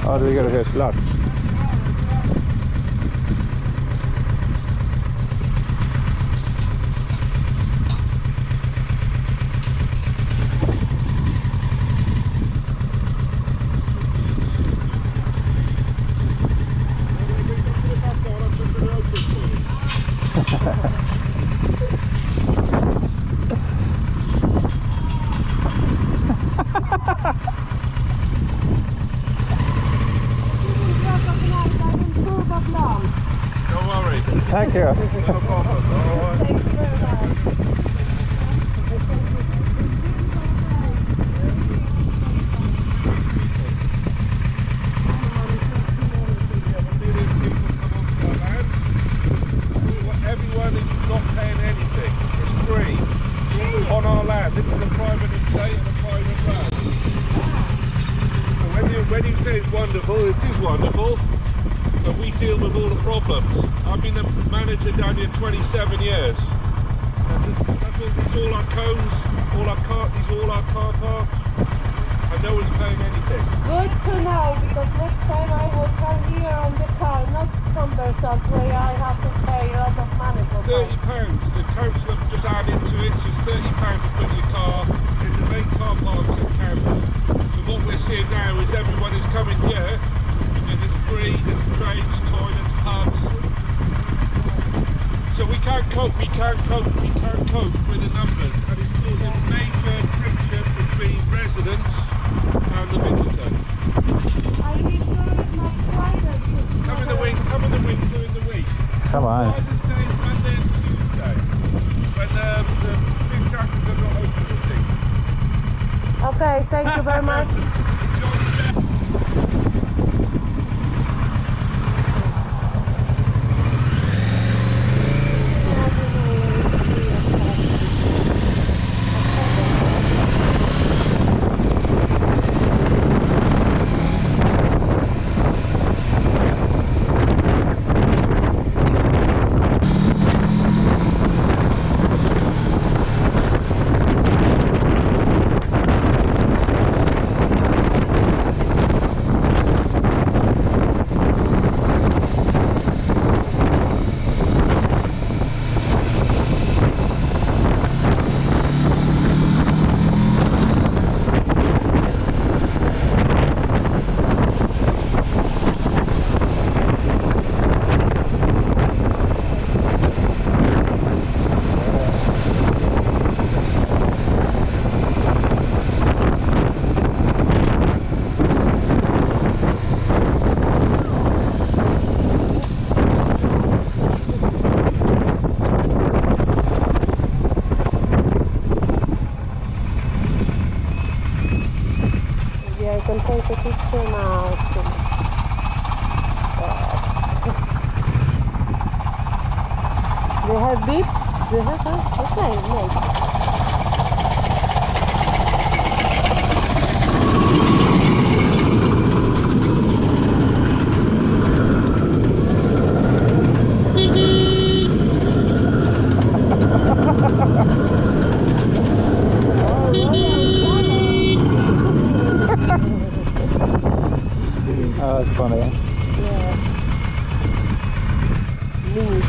Ja, det ligger höslar. Thank you. No problem. All right. Thank you very much. Everyone is not paying anything. It's free on our land. This is a private estate and a private land. So when you say it's wonderful, it is wonderful. But we deal with all the problems. I've been a manager down here 27 years. It's all our cones, all our car parks, and no one's paying anything. Good to know, because next time I will come here on the car, not Chambersands, where I have to pay a lot of money for £30. The council have just added to it, so it's £30 to put your car in the main car parks at Camden. So what we're seeing now is everyone is coming here because it's free, there's trains, toilets, pubs. So we can't cope with the numbers, and it's causing major friction between residents and the visitor. I reserve my private. Come in the week during the week. Come on. Wednesday, Monday and Tuesday, when the fish shackles are not open this thing. Okay, thank you very much. They have beep? They have that? Okay, nice. Oh, that's funny. Yeah. Mini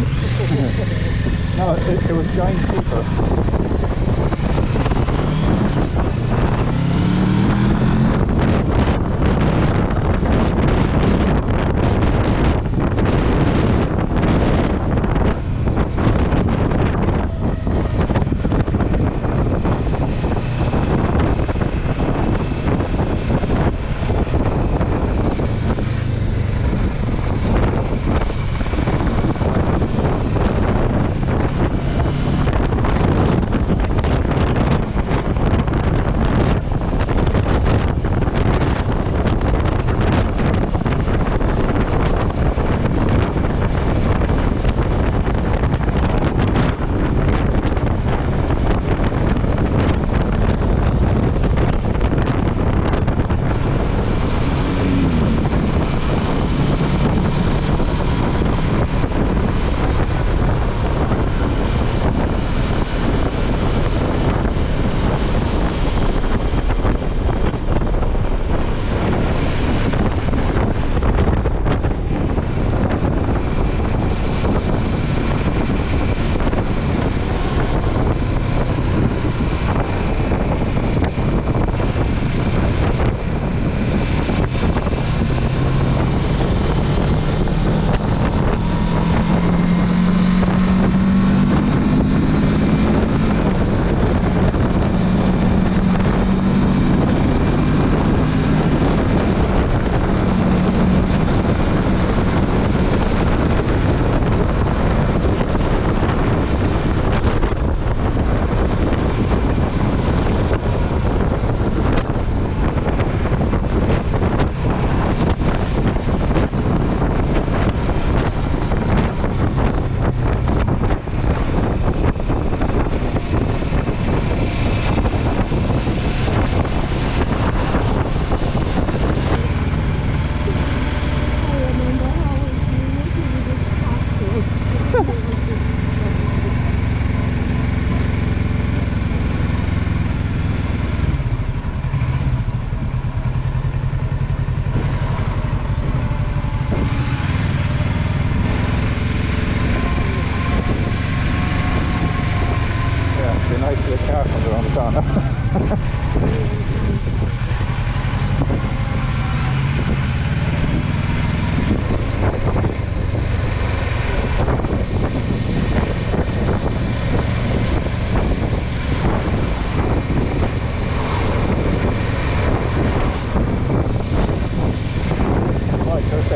No, it was giant keeper.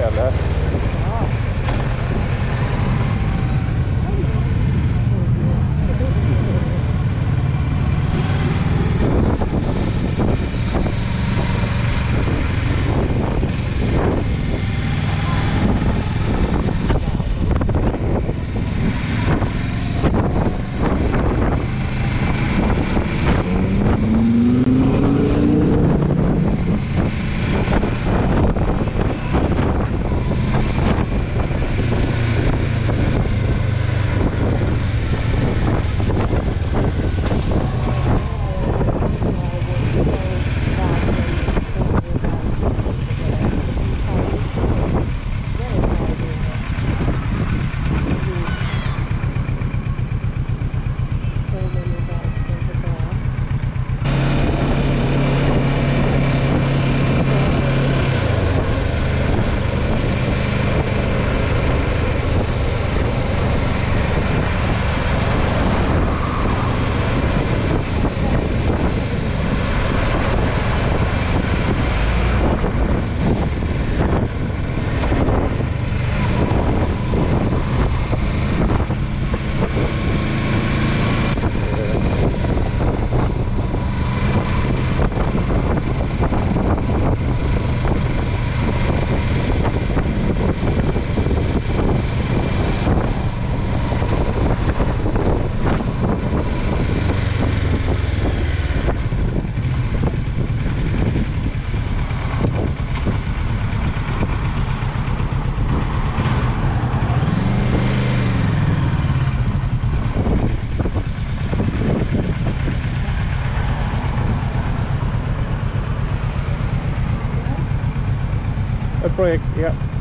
eller? A break, yeah.